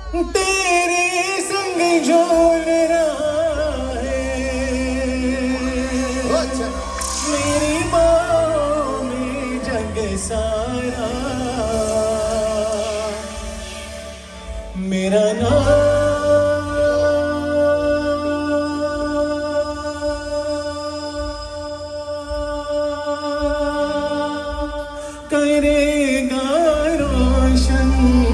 तेरे संग झोलना है मेरी बाहों में जग सारा मेरा नाम करेगा रोशन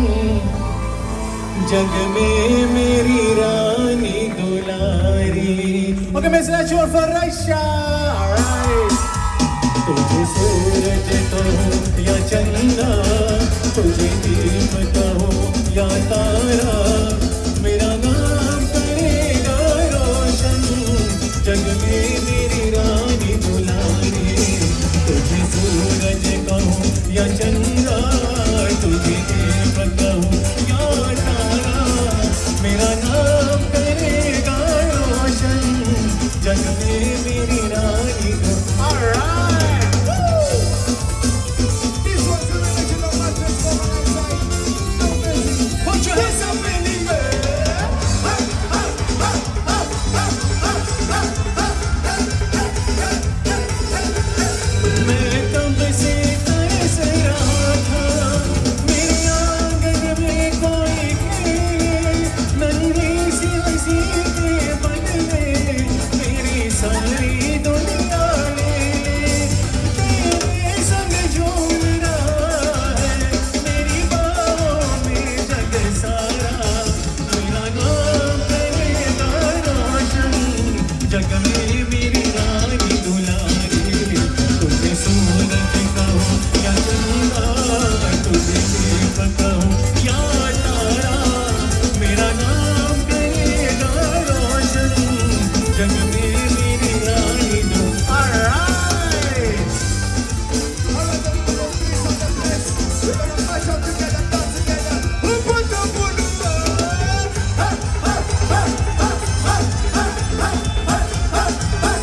जग में मेरी रानी दुलारी। Okay, Miss Rachel for Russia. Alright. तुझे सूरज कहूँ या चंदा, तुझे दीप कहूँ या तारा, मेरा नाम करेगा रोशन जग में मेरी रानी दुलारी। तुझे सूरज कहूँ या चंदा, तुझे दीप कहूँ या तारा, मेरा नाम करेगा रोशन जग में मेरी रानी को। Alright! This one's gonna let you know what this one outside. Put your hands up in the air. मैं कब से तरस रहा था मेरे आंगन में कोई खेल, नन्ही सी हंसी के बदले मेरी सारी दुनिया ले तेरे संग झूमना है मेरी बाहों में जग सारा, मेरा नाम करेगा रोशन जग में मेरी रानी दुलारी। तुझे सूरज कहूँ या चंदा, तुझे दीप कहूँ या तारा, मेरा नाम करेगा रोशन जग में मेरी रानी दो। Alright! Alright, everybody, please on the place. We're gonna march up together, dance together. Who put the foot in the air? Ha, ha, ha, ha, ha, ha, ha, ha, ha, ha,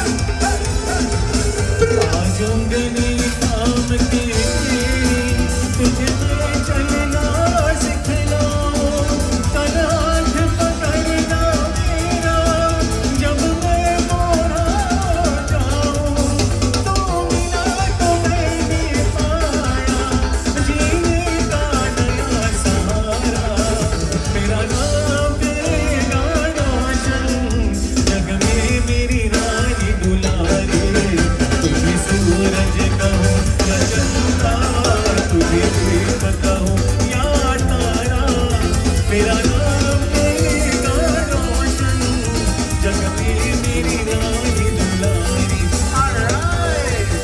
ha. आज अंगने काम के तेरी, तुझे मैं चलना सिखलाऊं, कल हाथ पकड़ना मेरा, जब मैं मोरा हो जाऊं, तो मिला तो मैंने पाया जीने का नया सहारा, मेरा नाम करेगा रोशन जग में मेरी रानी दुलारी। तुझे सूरज कहूँ या चंदा, तुझे दीप कहूँ या तारा, मेरा नाम करेगा रोशन जग में मेरी रानी दुलारी। Alright!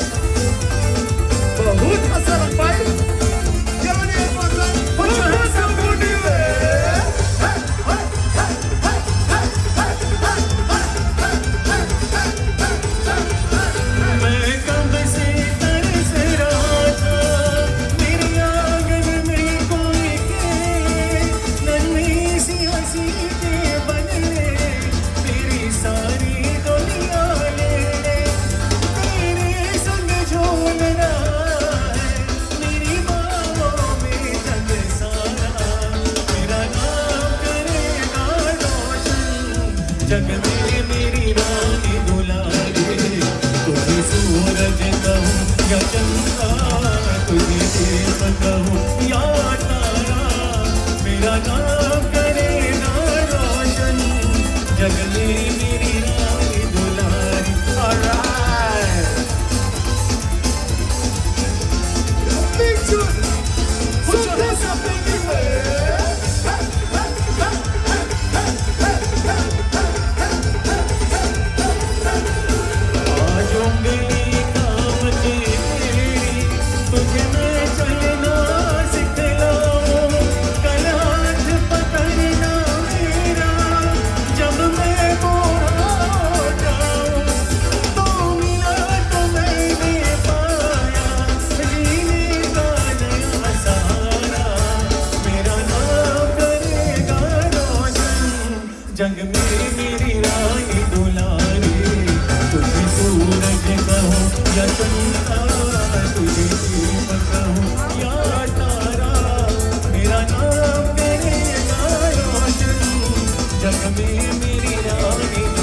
बहुत असर पाई। जल्दी पकड़, put your hands up in the air. Hey, hey, hey, hey, hey, hey, hey, hey, hey, hey, hey, hey. मैं कब से तरस रहा था मेरे आंगन में कोई खेल, नन्ही सी हंसी के बदले मेरी सारी दुनिया ले तेरे संग झूलना है मेरी बाहों में जग सारा, मेरा नाम करेगा रोशन जग में मेरी रानी दुलारी। तुझे सूरज कहूँ या चंदा, तुझे दीप कहूँ या तारा, मेरा नाम करेगा रोशन जग में मेरी रानी दुलारी। Alright! Big tune! Put your hands up in the air! आज उंगली काम की तेरी, तुझे मैं चलना सिखलाऊं, कल हाथ पकड़ना मेरा, जब मैं मोरा हो जाऊं, तो मिला तो मैंने पाया जीने का नया सहारा, मेरा नाम करेगा रोशन जग में मेरी रानी दुलारी। तुझे सूरज कहूँ या चंदा, तुझे दीप कहूँ या तारा, मेरा नाम करेगा जग में मेरी रानी